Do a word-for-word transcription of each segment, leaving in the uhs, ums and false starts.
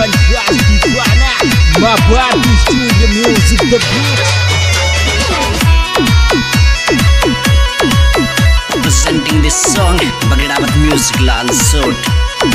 Mabati Studio Music The Beat. Presenting this song, Bagdabat Music Lal Sot.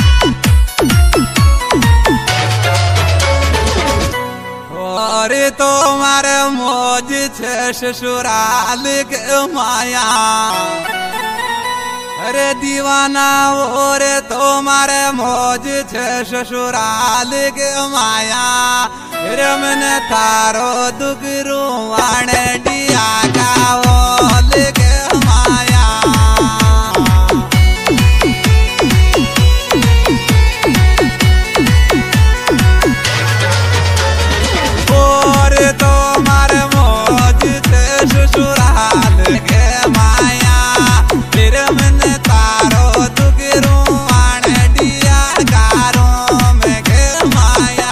अरे तुम्हारे मौज छे ससुराल के माया, अरे दीवाना ओरे तुम्हारे मौज छे ससुराल के माया। रे मैंने थारो दुख रुवाने दिया गावल के माया। तुम्हारे मौज थे ससुराल के माया, फिर मैंने तारो दुख रुवाने दिया गारों में के माया।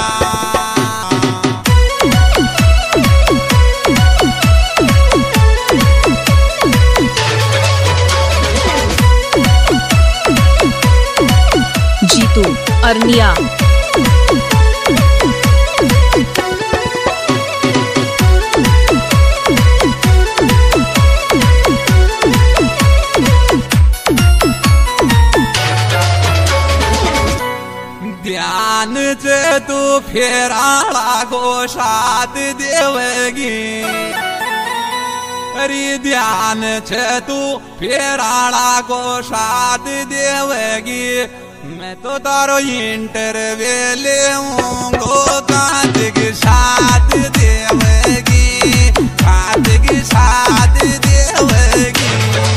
जीतू अरनिया ध्यान से तू फेराला को साथ देवेगी, अरे ध्यान से तू फेराला को साथ देवेगी। मैं तो तारो इंटरवेल हूँ कांत के साथ देवेगी, कांत के साथ देवेगी।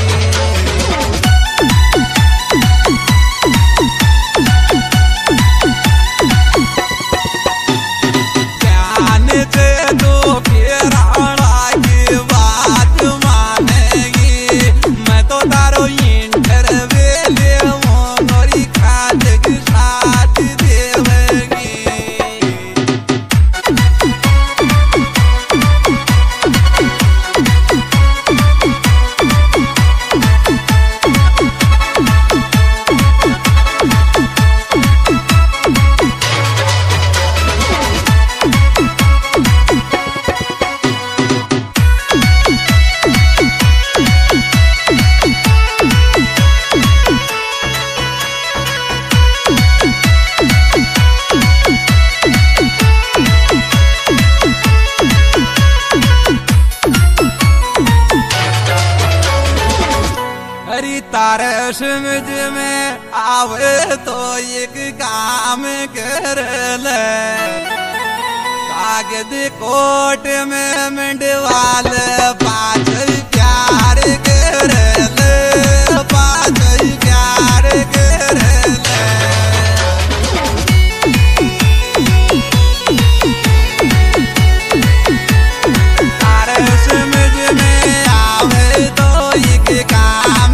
तारे समझ में आवे तो एक काम कर ले, कागज कोट में मंडवाल पाँच प्यार कर ले, पाँच प्यार कर ले। तारे समझ में आवे तो एक काम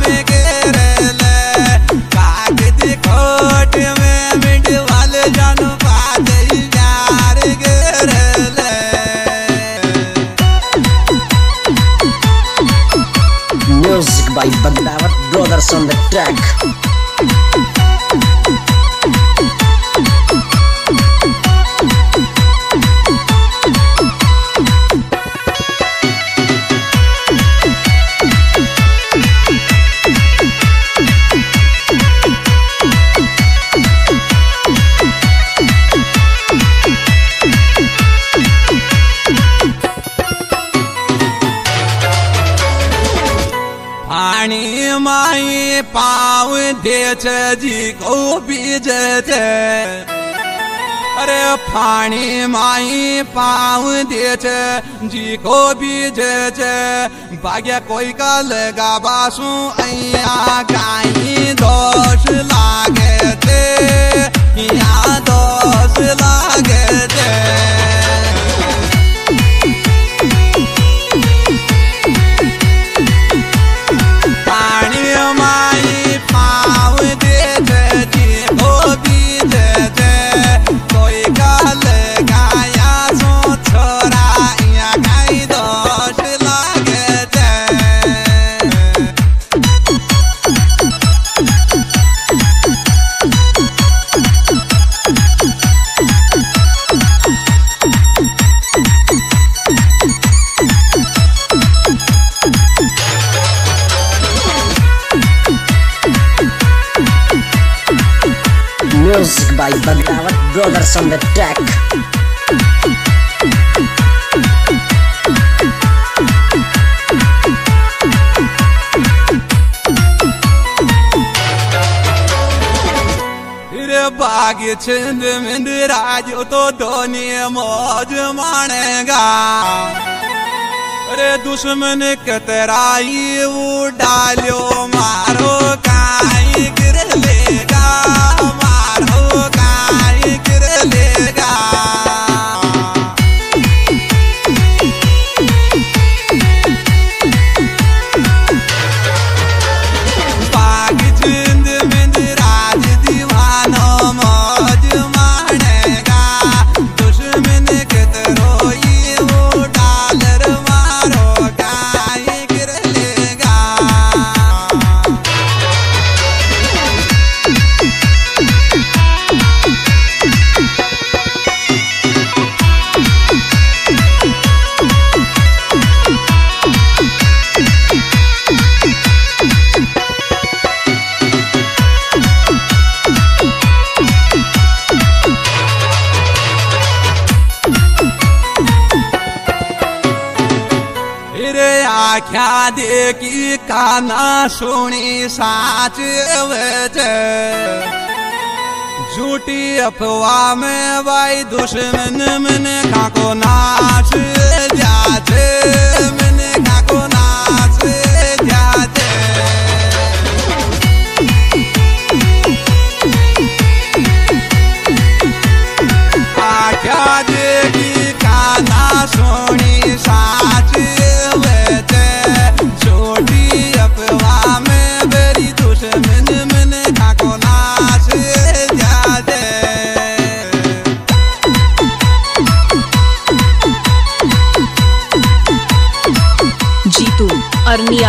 Music by Bagdabat Brothers on the track. पानी माई पाव देच जी को बीज थे, अरे पानी माई पाव देच जी को बीज थे। भाग्य कोई का लगा बासु अया गाई दोष लागे थे, या दोष लागे थे। Music by Bagdawat Brothers on the track. बाग छिंद मिंद राजो तो धोनी मौज मानेगा। अरे दुश्मन कतराई वो डालो मारो काई गिर लेगा, मारो काई गिर लेगा। बाग छिंद मिंद राज दीवानो मौज मानेगा। दुश्मन कतरोई वो डालर मारो काई गिर लेगा। आख्या देखी काना सुनी साच वचे। झूठी अफवाह में भाई दुश्मन मन खाको नाच जाते, मन खाको नाच जाते। आख्या देखी काना सुनी साच जीतू अरनिया।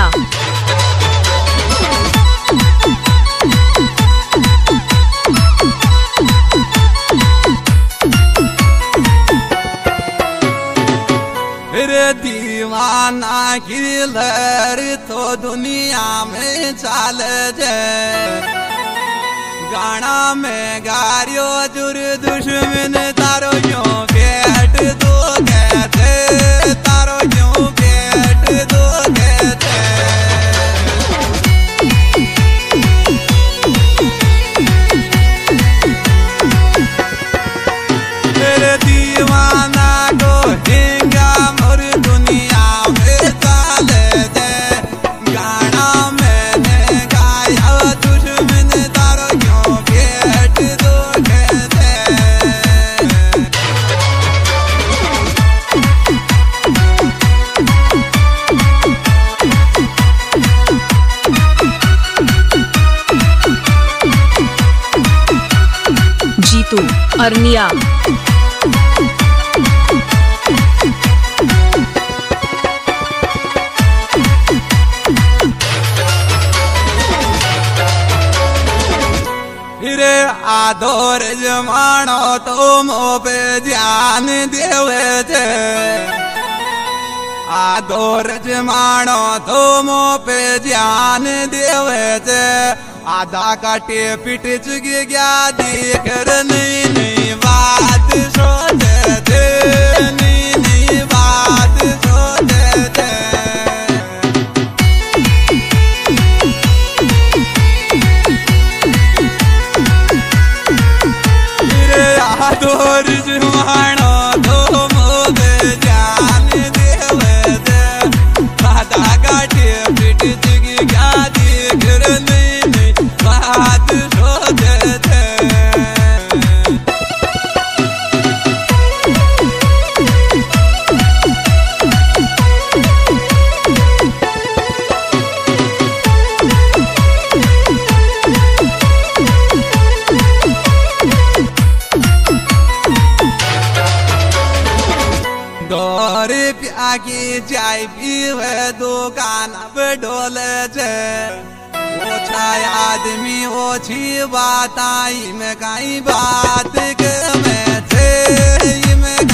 रे दीवाना की लहर तो दुनिया में चाल जाए। गाना में गारियो जुर दुश्मन तारो क्यों बैठ दो कहते, तारो क्यों बैठ दो कहते। मेरे दीवाना को हिंगा मोर दुनिया में चाल दे। गाना मैंने गाया दुश्मन तारो क्यों बैठ दो कहते। जीतू अरनिया। रे आदोर जमानो तो मो पे ध्यान देवे थे। आदोर जमानो तो मो पे ध्यान देवे थे। आधा काटे पिट चुक गया देख नहीं नहीं बात सोचे थे, नहीं नहीं बात सोचे थे। आदोर जमानो तो मोबे जान देवे दे। आधा काटे पिट चुक गया देख नहीं नहीं बात सोचे थे। दौर प्या की चाय पीवे दुकान पे डोले छे। ओछा आदमी ओछी बात आई में कई बात के में छे, में